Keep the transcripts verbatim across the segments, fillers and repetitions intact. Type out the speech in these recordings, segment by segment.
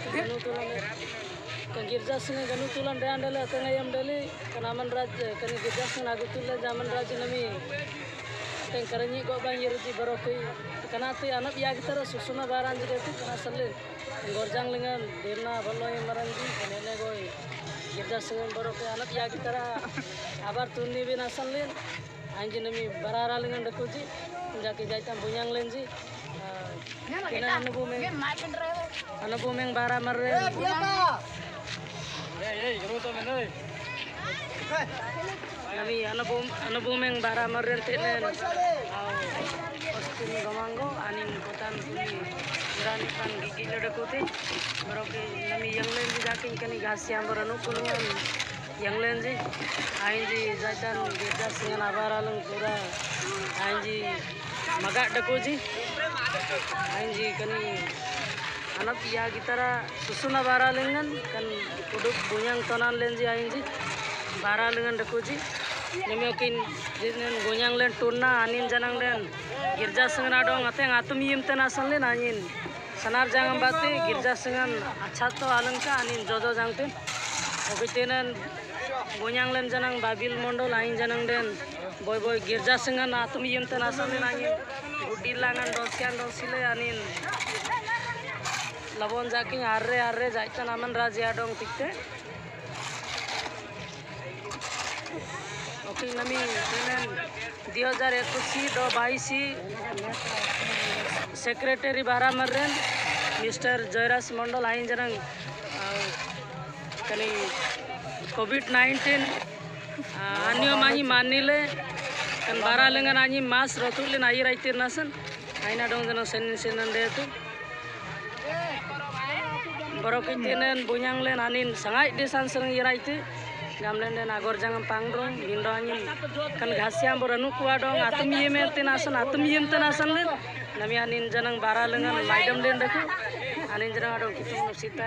ganu tulan kan girja singa ganu tulan de andale tengah yam dali kan aman raj kan girja singa agu tulan zaman raj nami teng karanyi go bang yerti barokui kana tu anak ya gitara susuna baran jide tu kana salin gorjang lengan derna ballo maranji kanene goi girja singa barokui anak ya gitara abar tunni bin asalin anji nami barara lengan dakuji jaki jaitan bunyang lenji kena anu bumeng anu bumeng bara marre nami anu bum anu bumeng bara marre tenen postin gamanggo anin kotan kuni iran kan gigi ledakuti baroke nami yang lenji jaki kani gasiam baranu kunungan yang lenji ainji jaitan girja singa abaralung pura ainji maga dakuji ainji kani anak ya gitara susuna baralengan kan kuduk bunyang tonan lenji ainji baralengan dakuji nemeokin dinen bunyang len turna anin janang den girja singa dong ateng atum yim tenasan len anin sanar jangam bate girja singa acha to alangka anin jojo jangten obitenen bunyang len janang babil mondol ain janang den boy boy girja singa atum yim tenasan len anin udilangan dosian dosile anin labon jaking arre arre jaitan aman raja dong tikte oke nami tenen दो हज़ार इक्कीस दो बाईस secretary बारा मर्रेन mister Jayraj मंडल आइन जनंग कनी Covid nineteen अन्य माही मानिले kan bara lengan anyi mas rotulin air aitir nasan aina dong janang senin senin deh tu borokitinen bunyang len anin sangai desan sereng iraiti gamlen den agor jangan pangrong indo anyin kan gasiam boranu kuwa dong atum yeme tenasan atum yem tenasan len nami anin janang bara lengan maidam len deku anin janang adong kitung nusita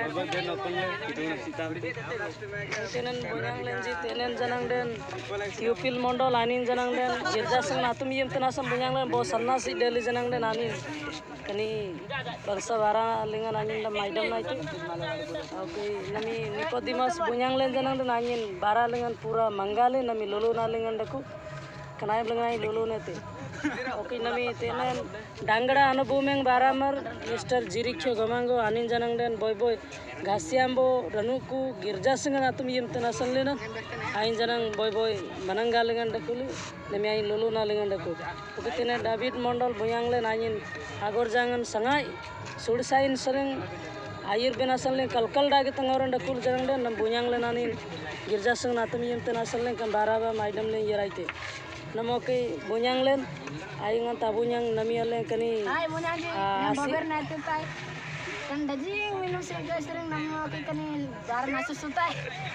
tenen bunyang len ji tenen janang den tiupil mondol anin janang den girja sang atum yem tenasan bunyang len bo sannasi deli janang den anin kani bangsa bara lengan anin da maidam naitu oke nami Nicodemus bunyang len janang den anin bara lengan pura manggale nami lulu na lengan deku kanai lengan lulu nete oke nami tenen dangda anu bumeng baramar mister jirikyo gamango anin janang den boy boy gasiambo ranuku girja singa atum yem tenasan lena ain janang boy boy mananga lengan dekulu nami ain lulu na lengan deku oke tenen David Mondol bunyang len anin agor jangan sangai sursain sereng air benasan len kalkal dagi tangoran dekul janang den nam bunyang len anin girja singa atum yem tenasan len kan baraba maidam len yeraite namo ke bunyang len aingan tabunyang nami len kani ai bunyang ji yang bober na tu tai kan dajing minum sega sering namo ke kani bar na susutai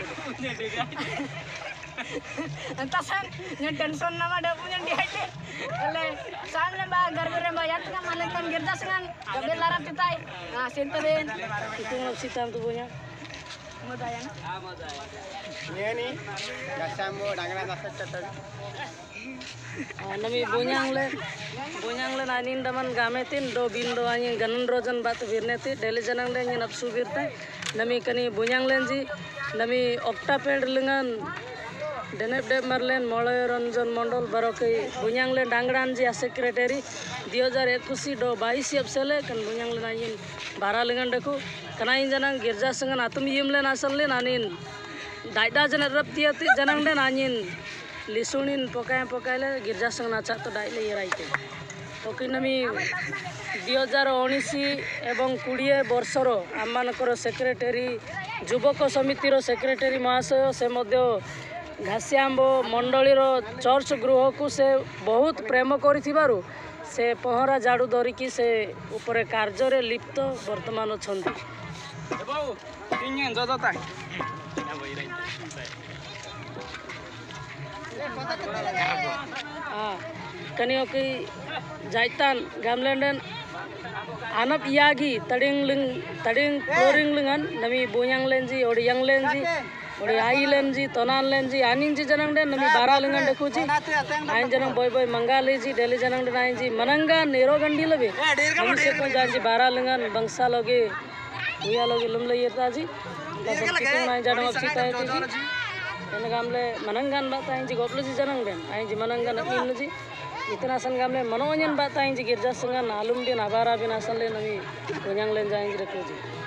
entasan nya tension nama da punya di hate ale samne ba garbe ba yat ka male kan girja sengan gabe larap tutai nah sinteren itu ngsitam tu bunyang modayana ah modaya ini nih gasambo dangra nasat nami bunyang len bunyang len anin daman gametin do bindo anin ganan rojan bat virneti deli janang den nap subirte nami kani bunyang len ji nami octaped lengan denep de marlen molay ranjan mondol baroke bunyang len dangran ji secretary दो हज़ार इक्कीस do बाईस अपसले kan bunyang len anin bara lengan deku kanain janang girja sengan atum yim len asal len anin daida janar raptiati janang den anin lisunin pokai pokai le girja sang nacha to daile yeraite oke nami दो हज़ार उन्नीस एवं बीस वर्षर आमମାନଙ୍କର secretary युवक समितिर secretary महाशय से मध्य घासिआंबो मंडलीर church गृह को से बहुत प्रेम करिथिबारु से पहरा झाड़ू धरिकी से ऊपर कार्य रे लिप्त वर्तमान अछंती हाँ कनियो की जाइतान गामलेंडन आनप यागी तड़िंग लिंग तड़िंग फ्लोरिंग लिंगन नमी बोयांग लेंजी और यंग लेंजी और आई लेंजी तोनान लेंजी आनिंग जी जनंग दे नमी बारा लिंगन देखो जी आइन जनंग बोय बोय मंगाली जी डेली जनंग दे आइन जी मनंगा नेरो गंडी लबे नमी से को जान जी बारा लिंगन बंसा लोगे uya logi lum le yerta ji lasan kitung nai jadam apsi tai ti ji ene gamle manangan ba tai ji goplo ji janang den ai ji manangan in ji itna san gamle manonyen ba tai ji girja sangan alum bin abara bin asan le nami unyang len jang ji rekho ji